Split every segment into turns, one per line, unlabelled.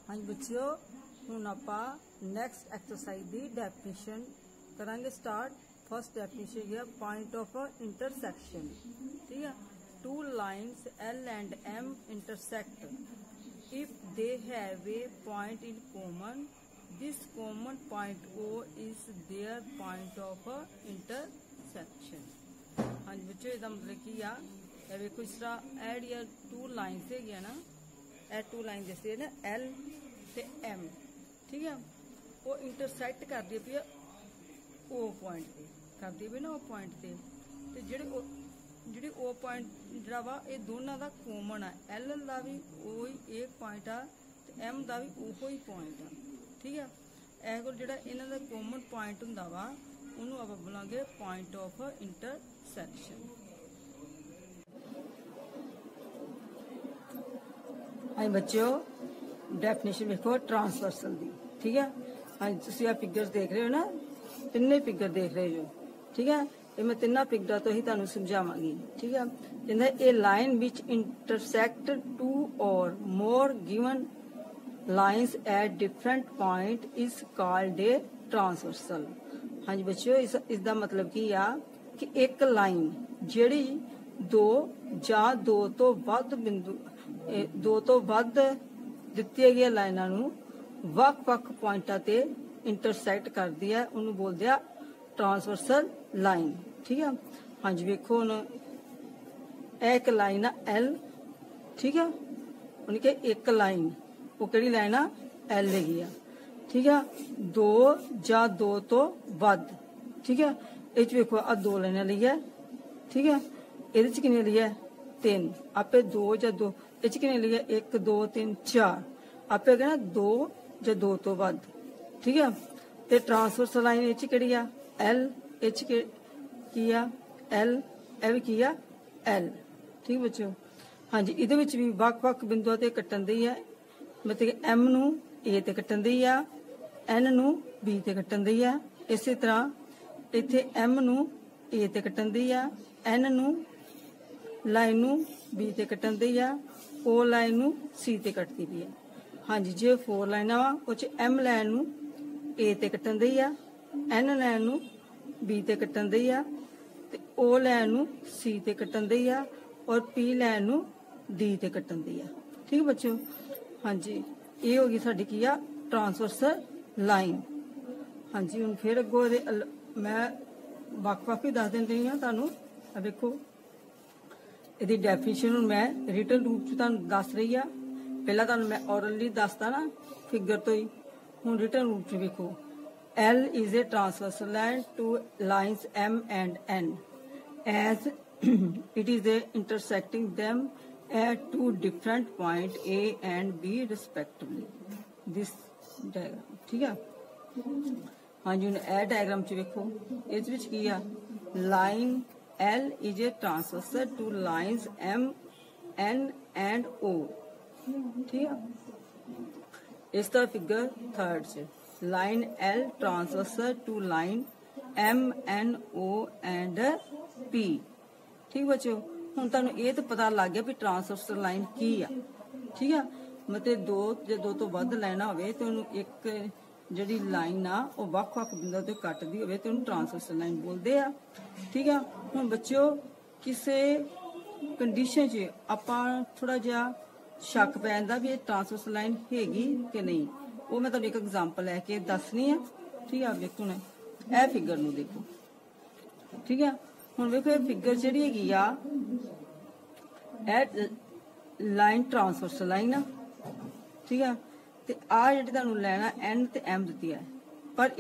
हाँ बच्चों हुण आपां नैक्सट एक्सरसाइज की डेफिनेशन करांगे स्टार्ट। फर्स्ट डेफिनेशन है पॉइंट ऑफ इंटरसेक्शन। ठीक है, two lines L and M intersect if they have a point in common. This common point O is their point of intersection। हाँ जी बच्चों, इसका मतलब की आ देखो इस तरह एड या टू लाइन्स है ना, ए टू लाइन जैसे ना L ते M, ठीक है, वो इंटरसेक्ट कर दी पी ओ पॉइंट ते कर दी पी ना, ओ पॉइंट ते जी ओ पॉइंट जरा वा ये दोनों का कॉमन है। L का भी वही एक पॉइंट आ ते M का भी उहो ही पॉइंट आ। ठीक है, ए कोल जिहड़ा इन्हां दा कॉमन पॉइंट हुंदा वा उहनूं आपां बोलांगे पॉइंट ऑफ इंटरसेक्शन। हाँ बच्चों, डेफिनेशन देखो ट्रांसवर्सल दी। ठीक है, हाँ तुसीं आ फिगर्स देख रहे हो ना, तिन्ने फिगर देख रहे हो। ठीक है, ये मैं तिन्ना फिगर तो ही तुहानूं समझावांगी। ठीक है, कहंदा a line which intersect two or more given lines at different point is called a transversal. हाँ जी बच्चों, इसका मतलब की आ कि एक लाइन जिहड़ी दो जां दो तो वध बिंदु दो तो वध दित्तियां गईयां लाइनां नूं वख-वख पॉइंटां ते इंटरसेक्ट करदी है, उन्होंने बोलते हैं ट्रांसवर्सल लाइन। ठीक है, हाँ जी वेखो हुण एक लाइन है L। ठीक है, उनके एक लाइन वो किहड़ी लाइन आ L हैगी आ। ठीक है, दो जां दो तो वध। ठीक है, इह वेखो आ दो लाइनां लई है। ठीक है, इहदे च किन्नी लई है तीन, आपे दो जां दो, इह च किन्नी लई है एक दो तीन चार, आपे कहना दो या दो तो वध। ठीक है, ते ट्रांसवर्सल लाइन इह च किहड़ी आ L, इह च की आ L, ए भी की आ L। ठीक बच्चों, हाँ जी इहदे विच भी वख-वख बिंदुआं ते कट्टण दी है, मतलब M नूं A ते कट्टण दी आ, N नूं B ते कट्टण दी आ। इसे तरह इत्थे M नूं A ते कट्टण दी आ, N नूं लाइन नूं B ते कट्टण दी आ, O लाइन नूं C ते कटदी पई है। हाँ जी, जो 4 लाइनां वा उह च M लाइन नूं A ते कट्टण दी आ, N लाइन नूं B ते कट्टण दी आ, ते O लाइन नूं C ते कट्टण दी आ, और P लाइन नूं D ते कट्टण दी आ। ठीक है बच्चों, हाँ जी ये होगी साडी की आ ट्रांसवर्सल लाइन। हाँ जी हुण फिर अगों मैं वख-वख भी दस दिंदी हां तुहानूं। देखो इहदी डेफिनेशन हुण मैं रिटन रूप च तुहानूं दस रही आ। पहला तुहानूं मैं ओरली दसदा ना फिगर तो ही, हुण रिटन रूप च वेखो L is a transversal line to lines M and N as it is a intersecting them at two different point A and B respectively. This diagram, ठीक है। हाँ जी, ए डायग्राम च वेखो इस विच की आ line L is a transversal to lines M, N and O। ठीक है, इसका फिगर थर्ड च line L transversal to line M, N, O and P। ठीक बच्चों, हुण तुहानूं ये तो पता लग गया भी ट्रांसवर्सल लाइन की आ। ठीक है, मतलब दो जे दो तो वध लाइनां होवे ते उहनूं एक जिहड़ी लाइन आ वो वख-वख बिंदुआं ते कटदी होवे ते उहनूं ट्रांसवर्सल लाइन बोलदे आ। ठीक है, हुण बच्चों किसे कंडीशन च आपां थोड़ा जिहा शक पै जांदा भी ट्रांसवर्सल लाइन हैगी कि नहीं, वो मैं तुहानूं एक एग्जाम्पल लैके दसनी है। ठीक है, देखो हुण ए फिगर नूं देखो। ठीक है, हुण देखो ये फिगर जिहड़ी हैगी आ ए लाइन ट्रांसवर्सल लाइन आ। ठीक है, ते आ जिहड़ी तुहानूं लाइन N ते M दित्ती है, पर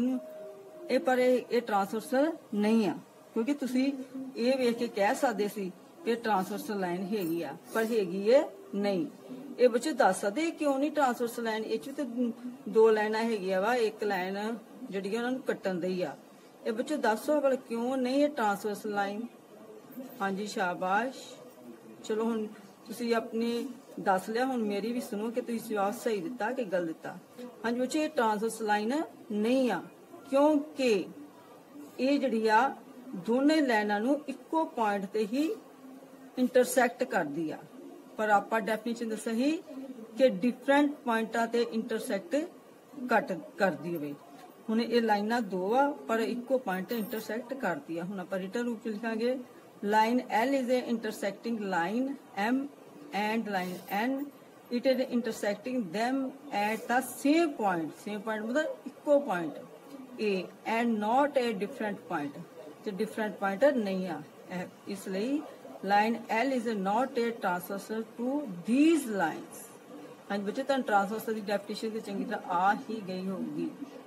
ये ट्रांसवर्सल नहीं आ, क्योंकि तुसीं ये वेख के कह सकदे सी कि ट्रांसवर्सल लाइन हैगी आ, पर हैगी ये नहीं। ये बच्चे दस सकदे क्यों नहीं ट्रांसवर्सल लाइन, इह च ते दो लाइनां हैगियां वा, एक लाइन जिहड़ी उहनां नूं कट्टण दी आ। ये बच्चे दसो भला क्यों नहीं ये ट्रांसवर्सल लाइन। हाँ जी शाबाश, चलो हुण तुसीं अपनी दस लिया, हुण मेरी भी सुनो कि तुसीं जवाब सही दिता कि गलत दिता। हाँ जी बच्चे ये ट्रांसवर्सल लाइन नहीं आ, क्योंकि ये जिहड़ी आ दोनों लाइनां नूं इक्को पॉइंट ते ही इंटरसेक्ट करदी आ। पर आपां डेफिनेशन दस्सी कि डिफरेंट पॉइंटां ते इंटरसैक्ट करदी होवे। हुण ये लाइनां दो आ पर इक्को पॉइंट ते इंटरसैक्ट करदी आ। हुण आपां रिटन रूप च लिखांगे line L is a intersecting line M and line N. It is intersecting them at the same point. Same point मतलब इक्को point A and not a different point. जो different point नहीं आ, इसलिए line L is not a transversal to these lines. हाँ जी बच्चे तुहानू transversal की definition तो चंगी तरह आ ही गई होगी।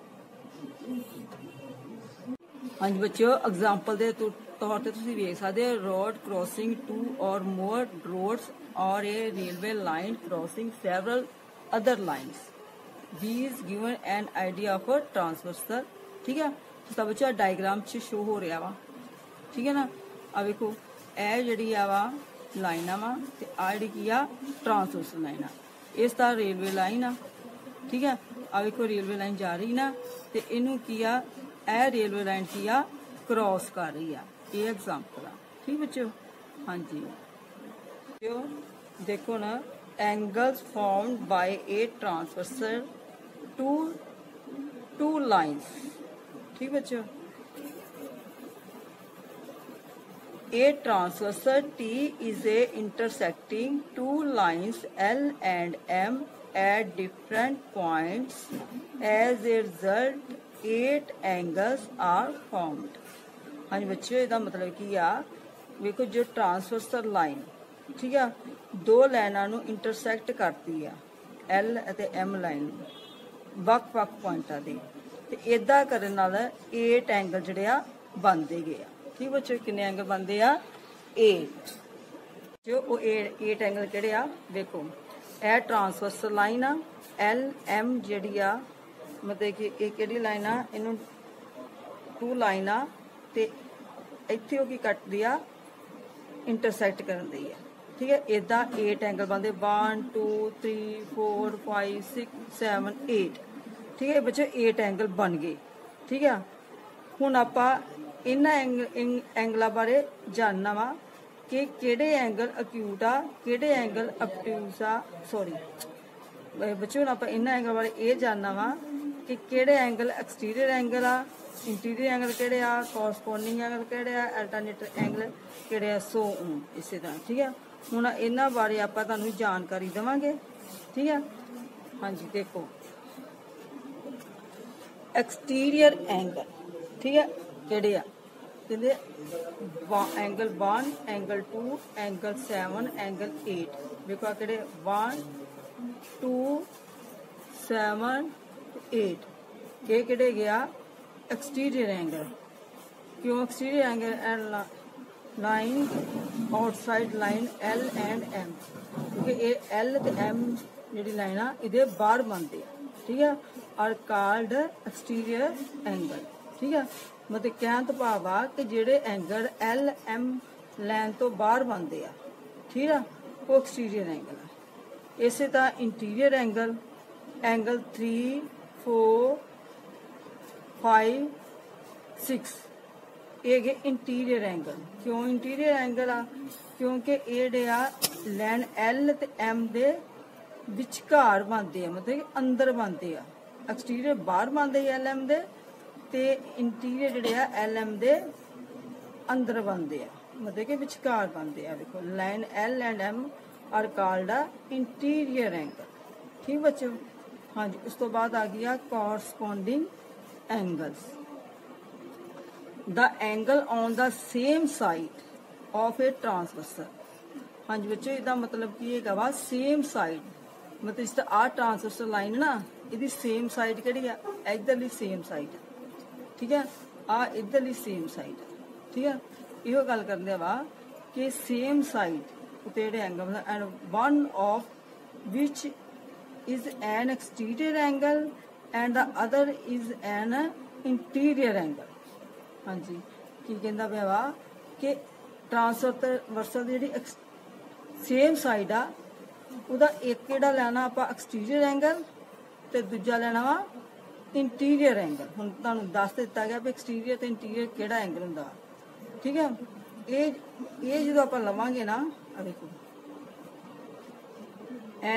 हाँ जी बच्चों एग्जाम्पल के तौर पर तुम वेख सकते हो road crossing to or more roads or a railway line crossing several other lines these given an idea of transversal. ठीक है तो बच्चा डायग्राम च शो हो रहा वा। ठीक है ना आ देखो ए जी वा लाइन वा ते आ जी आ ट्रांसवर्सल लाइन आ इस दा रेलवे लाइन आ। ठीक है आ देखो रेलवे लाइन जा रही ना ते इनू की आ ए रेलवे लाइन की आ क्रॉस कर रही है। ये एग्जाम्पल आ। ठीक बच्चों हाँ जी देखो ना angles formed by a transversal to lines. ठीक बच्चों a transversal T is a intersecting two lines L and M at different points. As a result 8 angles are formed. हाँ जी बच्चों इसका मतलब की आ देखो जो ट्रांसवर्सल लाइन ठीक है दो लाइनों नू इंटरसैक्ट करती है L ਅਤੇ M लाइन ਵੱਖ-ਵੱਖ पॉइंटां दे ते इदा करन नाल 8 एंगल जिहड़े आ बनदे गए आ। ठीक बच्चों कितने एंगल बनते आ 8 जो 8 एंगल किहड़े आ देखो ए ट्रांसवर्सल लाइन आ L M जिहड़ी आ मतलब कि ये किहड़ी लाइन आ इनू टू लाइन आ ते इत्थे की कटदी आ इंटरसैक्ट करन दी है। ठीक है इदा 8 एंगल बनते 1 2 3 4 5 6 7 8। ठीक है बच्चों 8 एंगल बन गए। ठीक है हुण आपां इन्हां एंगलों बारे जानना वा कि किहड़े एंगल अक्यूट आ किहड़े एंगल ऑब्टयूज आ सॉरी बच्चों हुण आपां इन्हां एंगल बारे ये जानना वा कि किहड़े एंगल एक्सटीरियर एंगल आ इंटीरियर एंगल किहड़े आ कॉरस्पोंडिंग एंगल किहड़े आ अल्टरनेटिव एंगल किहड़े आ सो इसे तरह। ठीक है हुण इन्हां बारे आपां तुहानूं जानकारी देवांगे। ठीक है हाँ जी देखो एक्सटीरियर एंगल ठीक है किहड़े आ कहते एंगल 1 एंगल 2 एंगल 7 एंगल 8 देखो किहड़े 1 2 7 8 ये किहड़े गया एक्सटीरियर एंगल। क्यों exterior angle line outside line L and M क्योंकि ये L ते M जी लाइन आ इहदे बाहर बनते हैं। ठीक है और कॉल्ड एक्सटीरियर एंगल। ठीक है मतलब कहण तो भाव आ कि जिहड़े एंगल L M लाइन तो बाहर बनते हैं ठीक है वो एक्सटीरियर एंगल है। इसे तरह इंटीरियर एंगल एंगल 3 4 5 6 ये इंटीरियर एंगल। क्यों इंटीरियर एंगल आ क्योंकि ये आ लाइन L ते M दे विचकार बनते हैं मतलब कि अंदर बनते हैं। एक्सटीरियर बाहर बनते हैं L M दे ते इंटीरियर जिहड़े आ L M दे अंदर बनते हैं मतलब कि विचकार बनते हैं। देखो line L and M are called interior angle. ठीक बच्चों हाँ जी उस तो बाद आ गया corresponding angles the angle on the same side of a transversal. हाँ जी बच्चों इसका मतलब की है वा सेम साइड मतलब इस आ ट्रांसवर्सल लाइन ना इसकी सेम साइड किहड़ी है इधरली सेम साइड। ठीक है आ इधरली सेम साइड। ठीक है इहो गल करदे वा कि सेम साइड उत्ते जिहड़े angle and one of which is an exterior angle and the other is an interior angle. हाँ जी की कहंदा पिया वा कि ट्रांसवर्सल दी जिहड़ी सेम साइड आ उहदा एक किहड़ा लैना आपां एक्सटीरियर एंगल ते दूजा लेना वा इंटीरियर एंगल। हुण तुहानूं दस दित्ता गया भी एक्सटीरियर ते इंटीरियर किहड़ा एंगल हुंदा। ठीक है ये जो आपां लवांगे ना आ देखो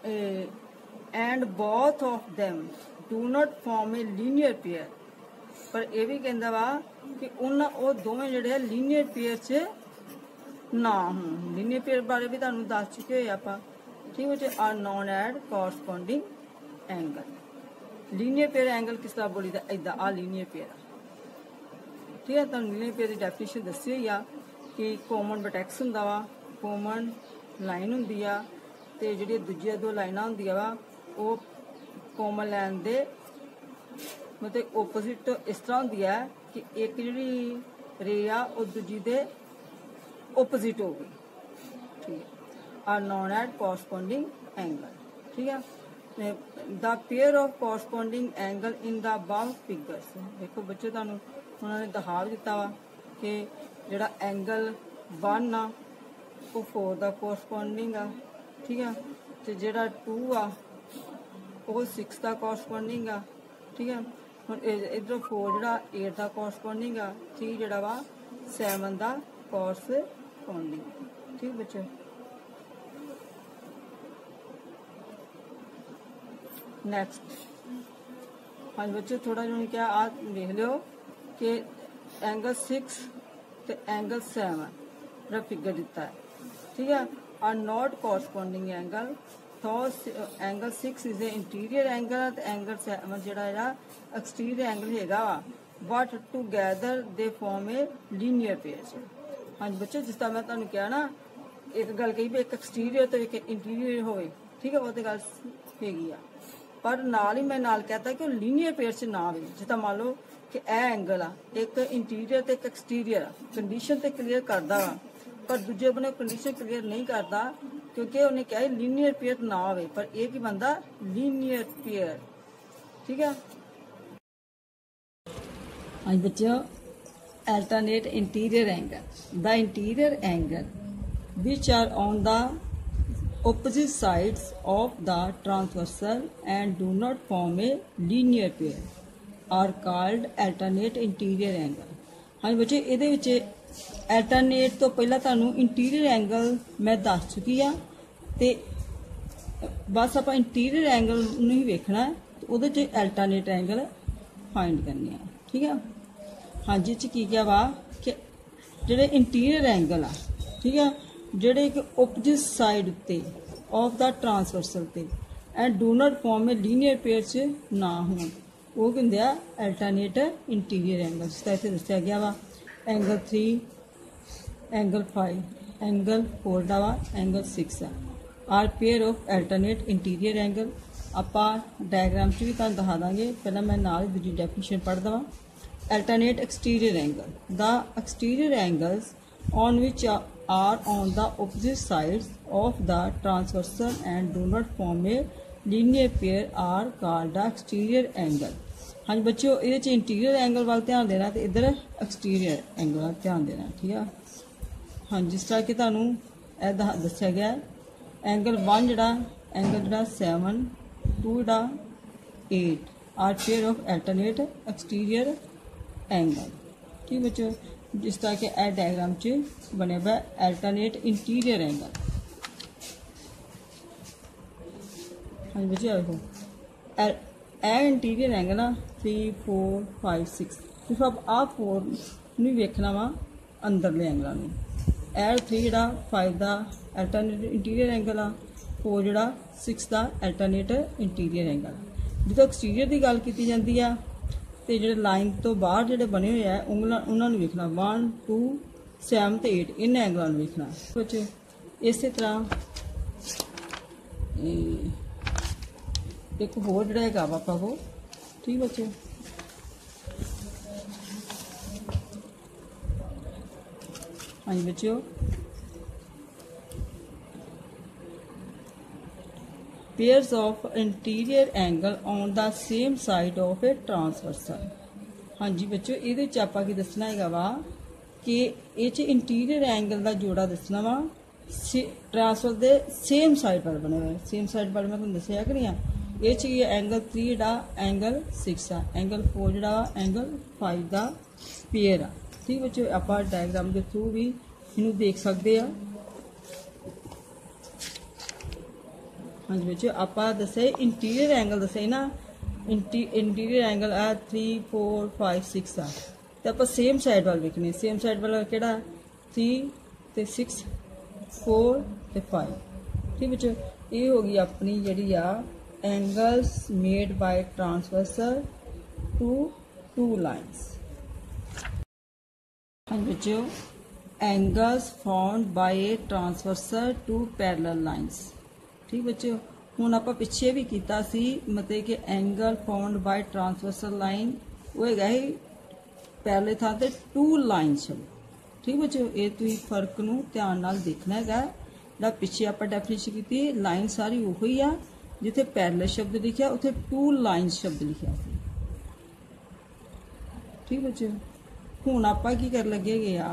and both of them do not form a linear pair. पर यह भी कहता वा कि उन्होंने वो दोवें जिहड़े लीनियर पेयर च ना होण। लीनियर पेयर बारे भी तुहानूं दस चुके होए आपां, ठीक है। Are not corresponding angle. Linear pair angle किस तरह बोली दा इदा आ लीनियर पेयर, ठीक है। तुहानूं लीनियर पेयर की डेफिनेशन दसी हुई आ कि कॉमन वर्टेक्स हुंदा वा, कॉमन लाइन हुंदी आ ते जिहड़ी दूजियां दो लाइनां हुंदियां वा वो कॉमन लाइन दे मतलब ओपोजिट इस तरह होंदी है कि एक जिहड़ी रे आ वो दूजी दे ओपोजिट हो गई, ठीक है। Are not corresponding angle, ठीक है। The pair of corresponding angle in the above figures. देखो बच्चों तुहानूं उन्होंने दिखा भी दिता वा कि जिहड़ा एंगल 1 आ वो 4 दा कोरसपोंडिंग आ, ठीक है। तो जिहड़ा 2 आ वो 6 दा कोरसपोंडिंग आ, ठीक है। हुण इधर 4 जिहड़ा 8 दा कोरसपोंडिंग आ, 3 जिहड़ा वा 7 दा कोरसपोंडिंग, ठीक बच्चों। नैक्सट हाँ बच्चों थोड़ा जो क्या आ देख लो कि एंगल 6 तो एंगल 7 रा फिगर दिता है, ठीक है। Are not corresponding angle. तो angle 6 is a interior angle तो एंगल 7 जिहड़ा एक्सटीरियर एंगल हैगा but together they form a linear pair. हाँ बच्चों जिस तरह मैं तुहानूं कहा ना एक गल कही भी एक एक्सटीरियर तो एक इंटीरियर होवे, ठीक है, वो तो गल हैगी आ। पर नाल ही मैं नाल कहता कि लीनियर पेयर च ना आवे। जिदा मान लो कि यह एंगल आ एक इंटीरियर ते एक एक्सटीरियर कंडीशन ते क्लीयर करदा वा पर दूजे बने कंडीशन क्लीयर नहीं करता क्योंकि उन्हें क्या लीनियर पेयर ना आवे। पर यह की बनता लीनियर पेयर, ठीक है। हाँ बच्चों alternate interior angle. The interior angle which are on the opposite sides of the transversal and do not form a linear pair are called alternate interior angle। हाँ बच्चे ਇਹਦੇ ਵਿੱਚ alternate ਤੋਂ ਪਹਿਲਾਂ ਤੁਹਾਨੂੰ interior angle ਮੈਂ ਦੱਸ ਚੁੱਕੀ ਆ ਤੇ ਬਸ ਆਪਾਂ interior angle ਨੂੰ ਹੀ ਵੇਖਣਾ ਤੇ ਉਹਦੇ ਚ alternate angle find ਕਰਨੇ ਆ, ਠੀਕ ਆ। ਹਾਂਜੀ ਚ ਕੀ ਕਿਹਾ ਵਾ ਕਿ ਜਿਹੜੇ interior angle ਆ, ਠੀਕ ਆ, ਜਿਹੜੇ ਕਿ opposite side ਉੱਤੇ of the transversal ਤੇ and do not form a linear pair ਚ ਨਾ ਹੋਣ ਉਹ ਕਹਿੰਦੇ ਆ alternate interior angle। ਜਿਸ ਤਰ੍ਹਾਂ ਇੱਥੇ ਦੱਸਿਆ ਗਿਆ ਵਾ angle 3 angle 5 angle 4 ਦਾ ਵਾ angle 6 ਆ are pair of alternate interior angle। ਆਪਾਂ ਡਾਇਗਰਾਮ ਚ ਵੀ ਤੁਹਾਨੂੰ ਦਿਖਾ ਦਾਂਗੇ। ਪਹਿਲਾਂ ਮੈਂ ਨਾਲ ਹੀ ਦੂਜੀ ਡੈਫੀਨੇਸ਼ਨ ਪੜ੍ਹ ਦਵਾਂ। alternate exterior angle the exterior angles on which are on the opposite sides of the transversal and do not form a linear pair are called the exterior angle। हाँ बच्चों ये इंटीरियर एंगल वाल ध्यान देना तो इधर एक्सटीरियर एंगल वाल ध्यान देना, ठीक है। हाँ जिस तरह कि तुहानूं दस्सिया गया एंगल 1 जिहड़ा एंगल जिहड़ा 7 2 जिहड़ा 8 are pair of alternate exterior angle, ठीक बच्चों। जिस तरह के ए डायग्राम च बने हुआ अल्टरनेट इंटीरियर एंगल। हाँ बच्चे देखो ए इंटीरियर एंगल आ 3 4 5 6 सिर्फ अब आ 4 नहीं वेखना वा अंदरले एंगलों में। ए 3 जिहड़ा 5 का अल्टरनेट इंटीरियर एंगल आ 4 जिहड़ा 6 का अल्टरनेट इंटीरियर एंगल। जो एक्सटीरियर की गल की जाती है तो जो लाइन तो बाहर जो बने हुए है उन्होंने वेखना 1 2 7 तो 8 इन एंगलों में वेखना बच्चे। इस तरह एक होर जिहड़ा हैगा वा वो, ठीक बच्चे। हाँ जी बच्चों pairs of interior angle on the same side of a transversal। हाँ जी बच्चों ये आपां की दसना है वा कि ये इंटीरियर एंगल का जोड़ा दसना वा ट्रांसफर के सेम साइड पर बने हुए। सेम साइड पर मैं तुहानूं दस्सिया कि नहीं ये एंगल 3 जिहड़ा एंगल 6 आ एंगल 4 जिहड़ा एंगल 5 का पेयर आ, ठीक बच्चों। आपां डायग्राम के थ्रू भी इनू देख सकते हैं। हाँ जी बच्चों आपा दसे इंटीरियर एंगल दसे ना इंटीरियर एंगल आ 3 4 5 6 आ तो आप सेम साइड वाल वेखने सेम साइड वाला केड़ा 3 ते 6 4 ते 5 ठीक बच्चों ये होगी अपनी जिहड़ी आ angles made by transversal to two lines. हाँ बच्चों angles found by a transversal to parallel lines ठीक बच्चों हुण आपां पिछे भी कीता सी मतलब कि angle found by transversal line वो हैगा ही पैरेलल थां ते टू लाइन छड्ड ठीक बच्चों ये तुसीं फर्क नूं ध्यान नाल देखना हैगा जिहड़ा पिछे आपां डेफिनेशन कीती लाइन सारी उही आ जिथे पैरेलल शब्द लिखिया उथे टू लाइन शब्द लिखिया सी ठीक बच्चों हुण आपां की कर लगे आ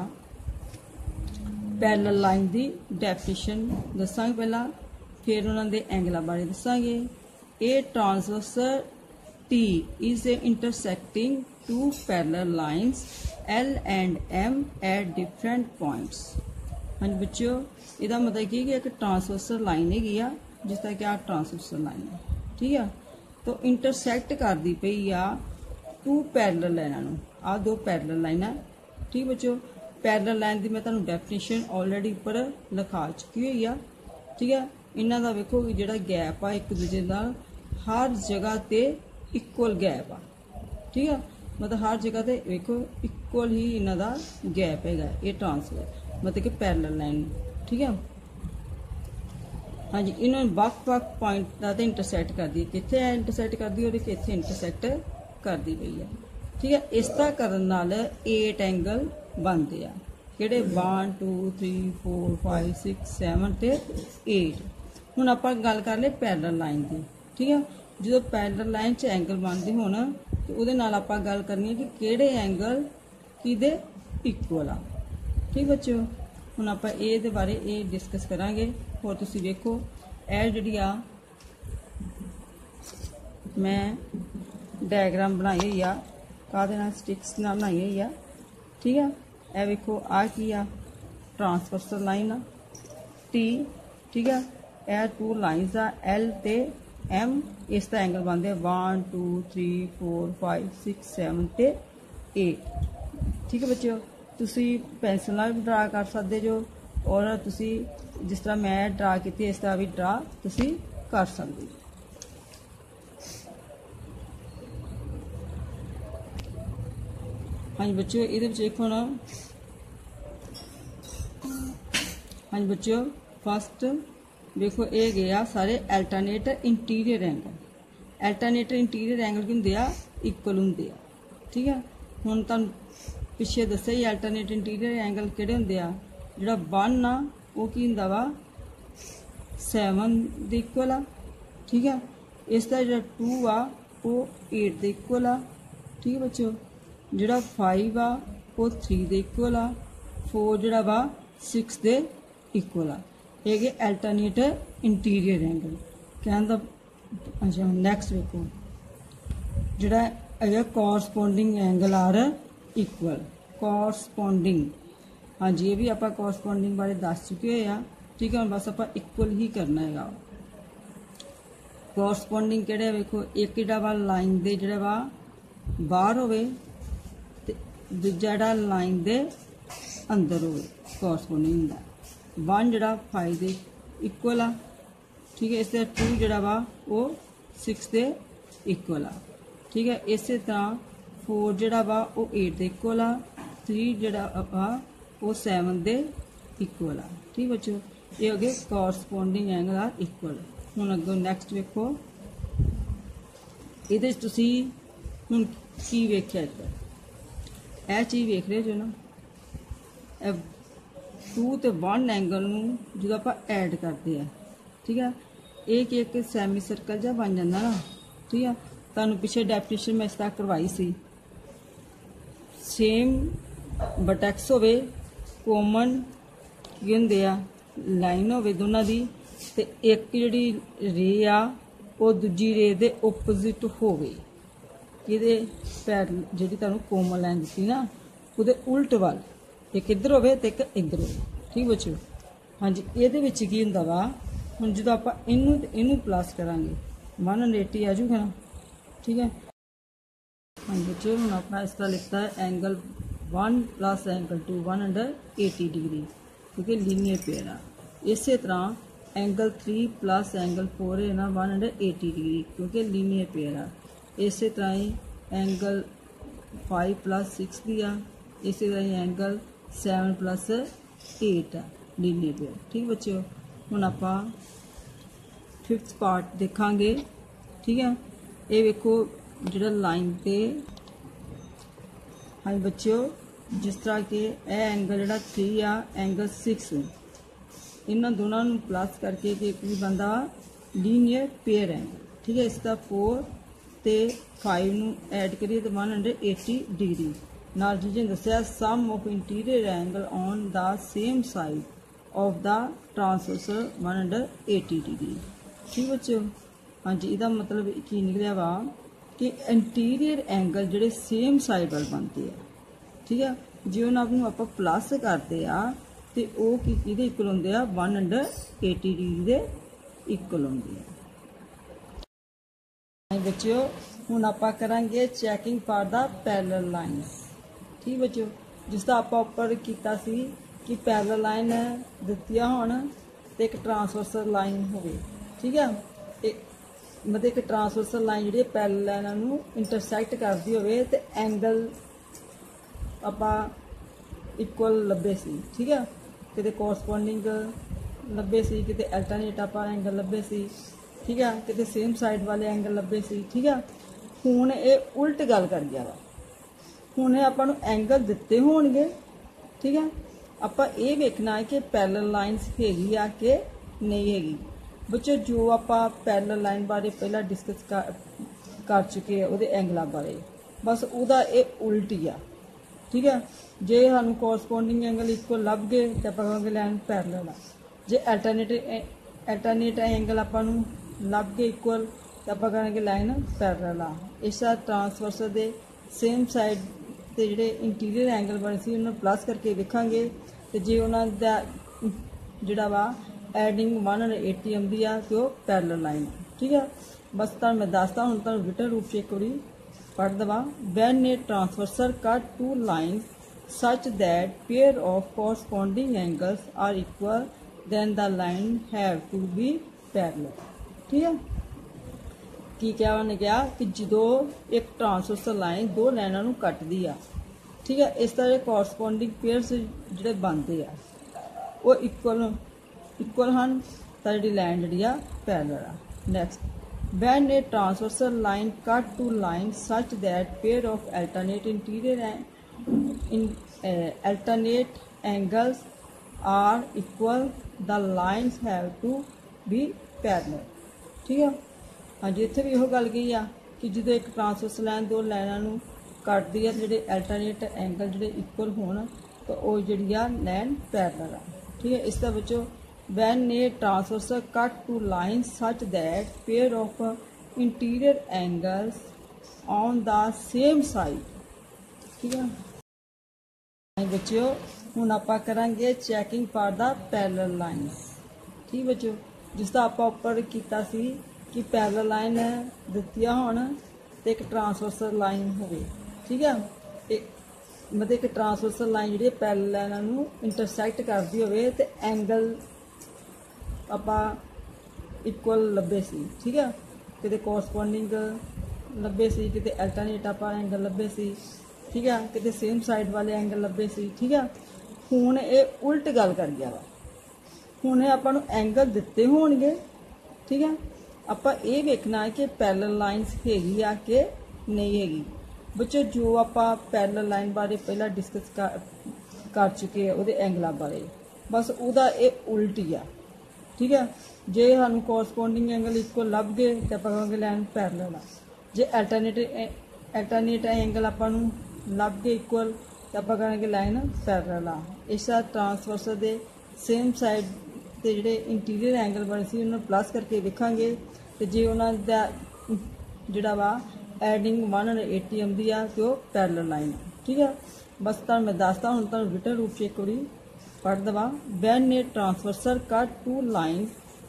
पैरेलल लाइन दी डेफिनेशन दसांगे पहला फिर उन्होंने एंगलों बारे दसांगे a transversal T is a intersecting two parallel lines L and M at different points. हाँ बच्चों इसका मतलब कि एक ट्रांसवर्सल लाइन हैगी आ जिस तरह कि आ ट्रांसवर्सल लाइन है ठीक है तो इंटरसैक्ट करती पई आ टू पैरेलल लाइनां नूं आ दो पैरेलल लाइनां ठीक बच्चों पैरेलल लाइन की मैं तुहानूं डेफिनेशन ऑलरेडी उपर लिखा चुकी हुई आ ठीक है इन्हां दा वेखो जिहड़ा गैप आ एक दूजे नाल हर जगह ते इक्वल गैप आ ठीक है मतलब हर जगह ते वेखो इक्वल ही इन्हां दा गैप हैगा ये ट्रांसफर मतलब कि पैरेलल लाइन ठीक है हाँ जी इन्होंने वक्-वक् पॉइंट का तो इंटरसैक्ट कर दी कितने इंटरसैक्ट कर दी और कितने इंटरसैक्ट कर दी पई है ठीक है इस तरह करन नाल 8 एंगल बनते हैं किहड़े 1 2 3 4 5 6 7 ते 8 हुण आपां गल कर ले पैरेलल लाइन की ठीक है जो पैरेलल लाइन च एंगल बनते होण तो उहदे नाल आपां गल करनी है कि किहड़े एंगल किहदे इक्वल आ ठीक बच्चों हुण आपां इहदे बारे डिस्कस करांगे होर तुसीं वेखो ਇਹ ਜਿਹੜੀ ਆ मैं डायग्राम बनाई हुई आ काहदे नाल स्टिक्स नाल बनाई हुई आ ठीक है ਇਹ वेखो आ की आ ट्रांसवर्सल लाइन आ टी ठीक है ਇਹ टू लाइन्स आ एल ते एम इस दा एंगल बनते 1 2 3 4 5 6 7 ते 8 ठीक है बच्चों तुसी पेंसिल नाल भी ड्रा कर सकते जो और तुसी जिस तरह मैं ड्रा की इस तरह भी ड्रा तुसी कर सकते हाँ जी बच्चों ये देखो ना हाँ जी बच्चों फस्ट देखो ये गया सारे अल्टरनेटर इंटीरियर एंगल की होंगे इक्वल होंगे ठीक है हुण तुहानूं पिछे दस्सिया ही अल्टरनेटर इंटीरियर एंगल किहड़े होंगे आ जिहड़ा 1 आ वो की हुंदा वा 7 दे इक्वल आ ठीक है इसका जो 2 आ वो 8 दे इक्वल आ ठीक है बच्चों जिहड़ा 5 आ वो 3 दे इक्वल आ 4 जिहड़ा वा 6 दे इक्वल आ ये अल्टरनेटर इंटीरियर एंगल कहने दा अच्छा नैक्सट देखो जिहड़ा है corresponding angle are equal corresponding हाँ जी ये भी आप कॉरस्पोंडिंग बारे दस चुके हैं ठीक है बस आप इक्वल ही करना है कॉरस्पोंडिंग किहड़े वेखो एक जिहड़ा वा लाइन दे जिहड़ा वा बाहर होवे ते दूजा जिहड़ा लाइन दे अंदर होवे कॉरस्पोंडिंग हुंदा 1 जिहड़ा 5 दे इक्वल आ ठीक है इस तरह 2 जिहड़ा वा वो 6 दे इक्वल आ ठीक है इस तरह 4 जिहड़ा वा वो 8 दे इक्वल आ 3 जिहड़ा वा वो 7 दे इक्वल आ ठीक बच्चों ये हो गए कॉरस्पोंडिंग एंगल आर इक्वल हुण अगों नैक्सट वेखो इहदे च तुसीं हुण की वेखिया यह चीज़ वेख रहे जो ना 2 ते 1 एंगल नूं जो आपां ऐड करते हैं ठीक है एक सैमी सर्कल जा बन जाता ना ठीक है तुहानूं पिछे डेफिनेशन मैं इसका करवाई सी सेम वर्टेक्स होवे कॉमन की होंदे आ लाइन होवे दोनों दी ते एक जिहड़ी रे आ वो दूजी रे दे ओपोजिट होवे इहदे पैर जिहड़ी तुहानूं कॉमन लाइन दित्ती ना उहदे उल्ट वाल एक इधर होवे ते एक इधर होवे ठीक बच्चों हाँ जी इहदे विच की हुंदा वा ਹੁਣ ਜਦੋਂ ਆਪਾਂ ਇਹਨੂੰ ਤੇ ਇਹਨੂੰ ਪਲੱਸ ਕਰਾਂਗੇ 180 ਆ ਜਾਊਗਾ ਨਾ, ठीक है। हाँ बच्चों हम अपना इसका लिखता है एंगल 1 प्लस एंगल 2 180 डिग्री क्योंकि लीनियर पेयर है। इस तरह एंगल 3 प्लस एंगल 4 है ना 180 डिग्री क्योंकि लीनियर पेयर है। इस तरह ही एंगल 5 प्लस 6 भी आ, इस तरह ही एंगल 7 प्लस 8 है लीनियर पेयर, ठीक बच्चों। हम आप 5th पार्ट देखांगे, ठीक है। ये वेखो जो लाइन पे हाँ बच्चों जिस तरह के एंगल जो 3 आ एंगल 6 इन्होंने दोनों प्लस करके कि बनता लीनियर पेयर एंगल, ठीक है। इसका 4 ते 5 नू ऐड करिए तो 180 डिग्री नाल जिन्हें दसिया sum of interior angle on the same side of the transversal 180 degree, ठीक बच्चों। हाँ जी, इसका मतलब की निकलिया वा कि इंटीरियर एंगल जोड़े सेम साइड वाल बनते हैं, ठीक है। जो उन्होंने आप प्लस करते हैं तो वो कि इक्वल होंगे 180 डिग्री के इक्वल होंगे। बच्चों हुण आप करांगे checking for the parallel lines, ठीक बच्चों। जिसका आप उपर किया कि पैरेलल लाइन दित्तियां होण ते एक ट्रांसवर्सल लाइन होवे, ठीक है। मतलब एक ट्रांसवर्सल लाइन जी पैरेलल लाइनां नूं इंटरसैक्ट करती होवे ते एंगल आपां इक्वल लभे सी, ठीक है। किते कोरसपोंडिंग लभे सी, किते अल्टरनेट आपां एंगल लभे सी, ठीक है। किते सेम साइड वाले एंगल लभे सी, ठीक है। हुण ये उल्ट गल कर गया वा, हुण आपां नूं एंगल दित्ते होणगे, ठीक है। आपां ये वेखना है कि पैरेलल लाइन्स हैगी आ कि नहीं हैगी। बच्चों जो आप पैरेलल लाइन बारे पहला डिस्कस कर चुके हैं वो एंगलों बारे, बस वह ये उल्ट ही आ, ठीक है। जे सानू कोरसपोंडिंग एंगल इक्वल लभ गए तो आप कहांगे लाइन पैरेलल आ। जे अल्टरनेट एंगल आपां नूं लभ गए इक्वल तो आप कहांगे लाइन पैरेलल आ। इस ट्रांसवर्सल दे सेम साइड ते जिहड़े इंटीरियर एंगल बने सी उन्होंने प्लस करके वेखांगे तो जे उन्होंने दा जिहड़ा वा एडिंग 180 आती आ तो पैरेलल लाइन, ठीक है। बस तुहानूं मैं दसदा हूँ तुहानूं रिटन रूप से एक बारी पढ़ दवा। When a transversal cut 2 lines such that pair of corresponding angles are equal then the line have to be parallel, ठीक है। की क्या उन्होंने कहा कि जो एक ट्रांसवर्सल लाइन 2 लाइनों नूं कटदी आ, ठीक है। इस तरह कोरसपोंडिंग पेयर्स जिहड़े बनते आ वो इक्वल हैं तो जी लाइन जी पैरेलल आ। Next when a transversal line cut 2 line such that pair of alternate interior alternate angles are equal the lines have to be parallel, ठीक है। हाँ जी, इत्थे भी इहो गल कही आ कि जो एक ट्रांसवर्सल लाइन 2 लाइनों कटदी है जो अल्टरनेट एंगल जो इक्वल होण तो वो जी लाइन पैरेलल आ, ठीक है। इसका बच्चों when a transversal cut 2 lines such that pair of interior angles on the same side, ठीक है। बच्चों हुण आप करांगे checking for the parallel lines, ठीक बच्चों। जिसका आप उपर किया कि पैरेलल लाइन दित्तियां होण ते एक ट्रांसवर्सल लाइन होवे, ठीक है। मतलब एक ट्रांसवर्सल लाइन जी पैरेलल लाइनां नूं इंटरसैक्ट करती होवे ते एंगल आपां इक्वल लभे सी, ठीक है। किते कोरसपोंडिंग लभे सी, किते अल्टरनेट आपां एंगल लभे सी, ठीक है। किते सेम साइड वाले एंगल लभे सी, ठीक है। हुण ये उल्ट गल कर गया वा, हुण आपां नूं एंगल दित्ते होणगे, ठीक है। आपां ये वेखना है कि पैरेलल लाइन्स हैगी आ कि नहीं हैगी। बच्चों जो आप पैरेलल लाइन बारे पहला डिस्कस कर चुके हैं वो एंगलों बारे, बस वह ये उल्ट ही आ, ठीक है। जे सानू कोरसपोंडिंग एंगल इक्वल लभ गए तो आप कहांगे लाइन पैरेलल आ। जे अल्टरनेट एंगल आपां नूं लभ गए इक्वल तो आप कहांगे लाइन पैरेलल आ। इस ट्रांसवर्सल दे सेम साइड ते जिहड़े इंटीरियर एंगल बने सी उन्होंने प्लस करके वेखांगे तो जे उन्होंने दा जिहड़ा वा एडिंग 180 आती आ तो पैरेलल लाइन, ठीक है। बस तुहानूं मैं दसदा हूँ तुहानूं रिटन रूप से एक बारी पढ़ दवा। When a transversal cut 2 lines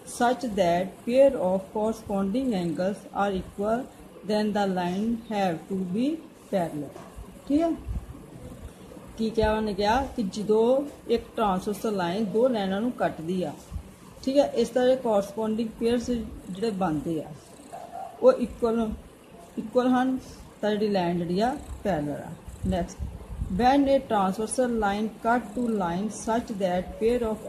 such that pair of corresponding angles are equal, then the line have to be parallel। ठीक है, ਕੀ ਕਿਹਾ ਉਹਨੇ ਕਿਹਾ ਕਿ ਜਦੋਂ ਇੱਕ ਟ੍ਰਾਂਸਵਰਸਲ ਲਾਈਨ ਦੋ ਲਾਈਨਾਂ ਨੂੰ ਕੱਟਦੀ ਆ, ਠੀਕ ਹੈ, ਇਸ ਤਰ੍ਹਾਂ ਦੇ ਕੋਰਸਪੋਂਡਿੰਗ ਪੇਅਰਸ ਜਿਹੜੇ ਬਣਦੇ ਆ ਉਹ ਇਕੁਅਲ ਹਨ ਤਾਂ ਜਿਹੜੀ ਲਾਈਨ ਜਿਹੜੀ ਆ ਪੈਰਲਲ ਆ। Next, when a transversal line cut two lines such that pair of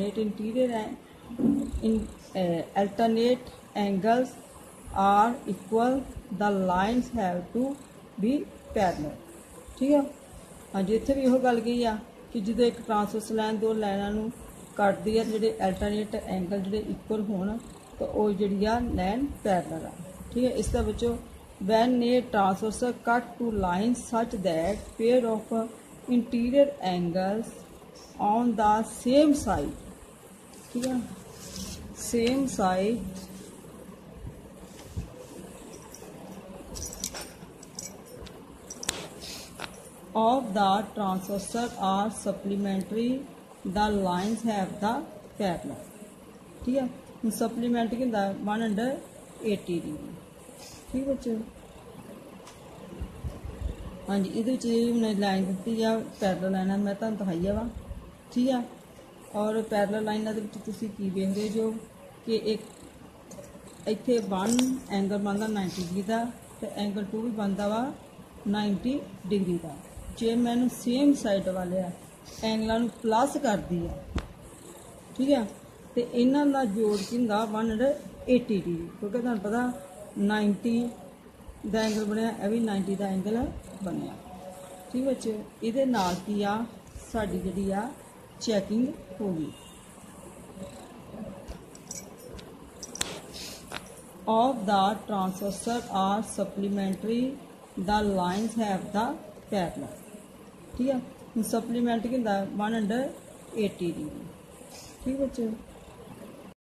alternate angles are equal, the lines have to be parallel। ठीक है, हाँ जी, इत्थे भी ਇਹੋ ਗੱਲ कही आ कि ਜਦੋਂ ਇੱਕ ट्रांसवर्सल लाइन दो लाइनां ਨੂੰ ਕੱਟਦੀ ਆ ਜਿਹੜੇ अल्टरनेट एंगल ਜਿਹੜੇ इक्वल ਹੋਣ ਤਾਂ ਉਹ ਜਿਹੜੀ ਆ ਲਾਈਨ ਪੈਰਲਲ ਆ। ठीक है, ਇਸ ਦਾ ਵਿੱਚੋਂ when a transversal cut two lines such that pair of interior angles on the same side, ठीक है, same side of the transversal are supplementary, the lines have the parallel। ठीक है, supplementary ਹੁੰਦਾ 180 डिग्री। ठीक बच्चों, हाँ जी, ये मैंने लाइन दी आ पैरल लाइन मैं तुहानूं दिखाई वा। ठीक है, और पैरल लाइनों के की देख रहे जो कि एक इत्थे 1 एंगल बनता 90 डिग्री का तो एंगल 2 भी बनता वा 90 डिग्री का। जे मैंने सेम साइड वाले एंगलों प्लस कर दी है, ठीक है, तो इन्हों का जोड़ की होंगे 180 डिग्री, क्योंकि तुहानूं पता 90 का एंगल बनया, यह भी 90 का एंगल बनया। ठीक बच्चे, ये नाल की आ साडी जिहड़ी आ चैकिंग हो गई। Of the transversal are supplementary, the lines have the parallel। ठीक है, सप्लीमेंट्री होंदा 180 डिग्री। ठीक बच्चे।